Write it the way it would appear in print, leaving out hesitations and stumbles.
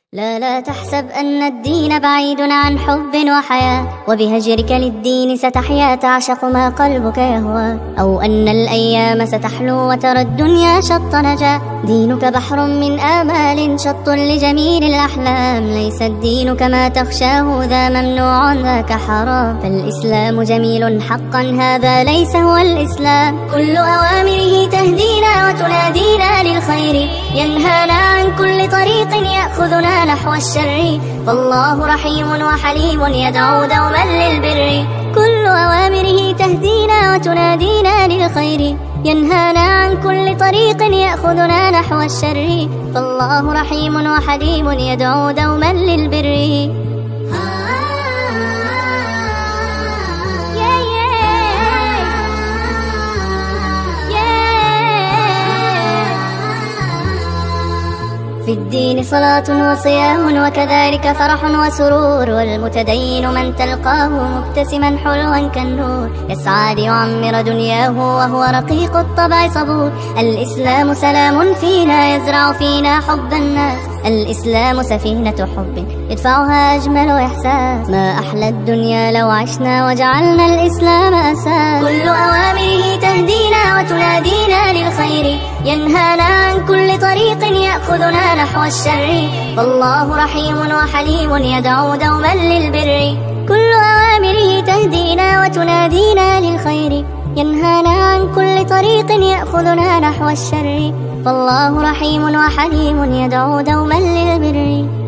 لا تحسب أن الدين بعيد عن حب وحياة، وبهجرك للدين ستحيا تعشق ما قلبك يهوى، أو أن الأيام ستحلو وترى الدنيا شط نجاة. دينك بحر من آمال شط لجميل الأحلام، ليس الدين كما تخشاه ذا ممنوع ذاك حرام، فالإسلام جميل حقا هذا ليس هو الإسلام. كل أوامره تهدينا وتنادينا للخير، ينهانا عن كل طريق يأخذنا نحو الشر، فالله رحيم وحليم يدعو دوما للبر. كل أوامره تهدينا وتنادينا للخير، ينهانا عن كل طريق يأخذنا نحو الشر، فالله رحيم وحليم يدعو دوما للبر. في الدين صلاة وصيام وكذلك فرح وسرور، والمتدين من تلقاه مبتسما حلوا كالنور، يسعى ليعمر دنياه وهو رقيق الطبع صبور. الإسلام سلام فينا يزرع فينا حب الناس، الإسلام سفينة حب يدفعها أجمل إحساس، ما أحلى الدنيا لو عشنا وجعلنا الإسلام أساس. كل أوامره تهدينا وتنادينا للخير، ينهانا عن كل طريق يأخذنا نحو الشر، فالله رحيم وحليم يدعو دوما للبر. كل أوامره تهدينا وتنادينا للخير، ينهانا عن كل طريق يأخذنا نحو الشر، فالله رحيم وحليم يدعو دوما للبر.